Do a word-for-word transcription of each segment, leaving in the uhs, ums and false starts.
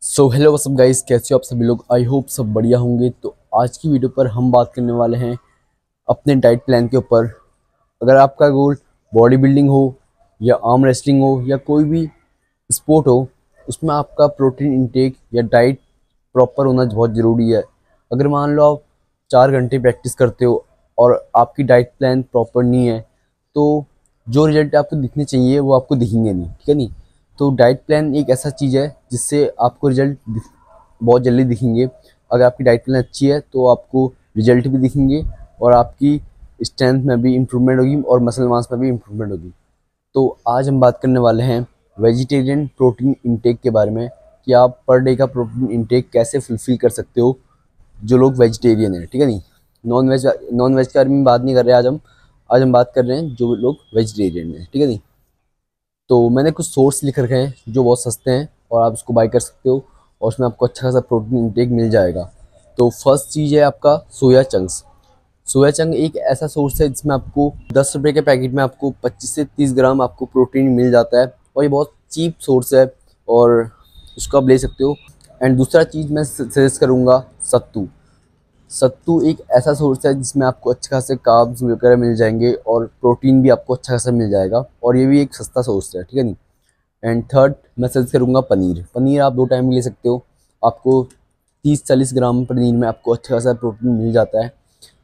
So hello what's up guys, कैसे हो आप सभी लोग। आई होप सब बढ़िया होंगे। तो आज की वीडियो पर हम बात करने वाले हैं अपने डाइट प्लान के ऊपर। अगर आपका गोल बॉडी बिल्डिंग हो या आर्म रेसलिंग हो या कोई भी स्पोर्ट हो, उसमें आपका प्रोटीन इंटेक या डाइट प्रॉपर होना बहुत ज़रूरी है। अगर मान लो आप चार घंटे प्रैक्टिस करते हो और आपकी डाइट प्लान प्रॉपर नहीं है, तो जो रिजल्ट आपको दिखने चाहिए वो आपको दिखेंगे नहीं, ठीक है नहीं। तो डाइट प्लान एक ऐसा चीज़ है जिससे आपको रिजल्ट बहुत जल्दी दिखेंगे। अगर आपकी डाइट प्लान अच्छी है तो आपको रिजल्ट भी दिखेंगे और आपकी स्ट्रेंथ में भी इम्प्रूवमेंट होगी और मसल मास में भी इम्प्रूवमेंट होगी। तो आज हम बात करने वाले हैं वेजिटेरियन प्रोटीन इंटेक के बारे में कि आप पर डे का प्रोटीन इंटेक कैसे फुलफिल कर सकते हो जो लोग वेजिटेरियन हैं, ठीक है नहीं। नॉन वेज नॉन वेज के बारे में बात नहीं कर रहे आज हम आज हम बात कर रहे हैं जो लोग वेजिटेरियन हैं, ठीक है नहीं। तो मैंने कुछ सोर्स लिख रखे हैं जो बहुत सस्ते हैं और आप उसको बाई कर सकते हो और उसमें आपको अच्छा खासा प्रोटीन इंटेक मिल जाएगा। तो फर्स्ट चीज़ है आपका सोया चंक्स। सोया चंक एक ऐसा सोर्स है जिसमें आपको दस रुपये के पैकेट में आपको पच्चीस से तीस ग्राम आपको प्रोटीन मिल जाता है और ये बहुत चीप सोर्स है और उसको आप ले सकते हो। एंड दूसरा चीज़ मैं सजेस्ट करूँगा सत्तू। सत्तू एक ऐसा सोर्स है जिसमें आपको अच्छे खासे कार्ब्स वगैरह मिल जाएंगे और प्रोटीन भी आपको अच्छा खासा मिल जाएगा और ये भी एक सस्ता सोर्स है, ठीक है नहीं। एंड थर्ड मैं सजेस्ट करूँगा पनीर। पनीर आप दो टाइम ले सकते हो। आपको तीस चालीस ग्राम पनीर में आपको अच्छा खासा प्रोटीन मिल जाता है।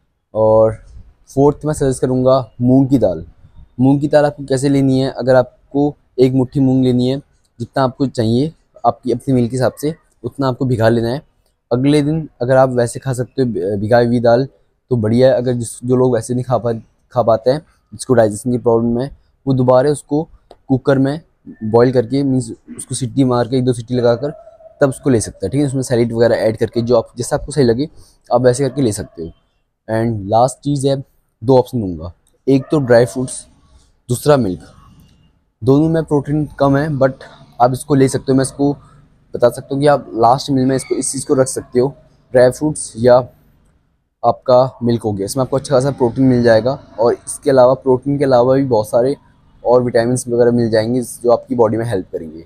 और फोर्थ मैं सजेस्ट करूँगा मूंग की दाल। मूंग की दाल आपको कैसे लेनी है, अगर आपको एक मुट्ठी मूंग लेनी है, जितना आपको चाहिए आपकी अपनी मील के हिसाब से उतना आपको भिगा लेना है। अगले दिन अगर आप वैसे खा सकते हो भिगाई हुई दाल तो बढ़िया है। अगर जिस जो लोग वैसे नहीं खा पा खा पाते हैं, जिसको डाइजेशन की प्रॉब्लम है, वो दोबारा उसको कुकर में बॉईल करके मीन्स उसको सीटी मार के एक दो सीटी लगाकर तब उसको ले सकते हैं, ठीक है। उसमें सैलेड वगैरह ऐड करके जो आप जैसा आपको सही लगे आप वैसे करके ले सकते हो। एंड लास्ट चीज़ है, दो ऑप्शन दूंगा, एक तो ड्राई फ्रूट्स, दूसरा मिल्क। दोनों में प्रोटीन कम है बट आप इसको ले सकते हो। मैं इसको बता सकता हूँ कि आप लास्ट मील में इसको इस चीज़ को रख सकते हो, ड्राई फ्रूट्स या आपका मिल्क हो गया। इसमें आपको अच्छा खासा प्रोटीन मिल जाएगा और इसके अलावा प्रोटीन के अलावा भी बहुत सारे और विटामिन वगैरह मिल जाएंगे जो आपकी बॉडी में हेल्प करेंगे।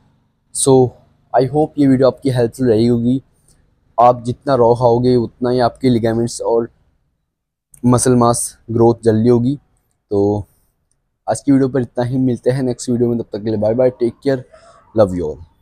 सो आई होप ये वीडियो आपकी हेल्पफुल रही होगी। आप जितना रॉ खाओगे उतना ही आपके लिगामेंट्स और मसल मास ग्रोथ जल्दी होगी। तो आज की वीडियो पर इतना ही, मिलते हैं नेक्स्ट वीडियो में। तब तक के लिए bye bye, take care, love you all.